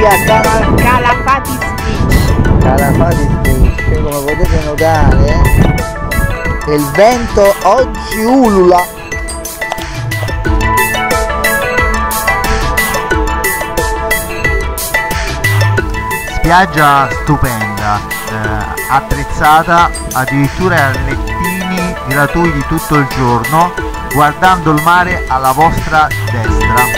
qui a Calafati Beach. Calafati Beach, come potete notare il vento oggi ulula. Spiaggia stupenda, attrezzata, addirittura lettini gratuiti tutto il giorno, guardando il mare alla vostra destra.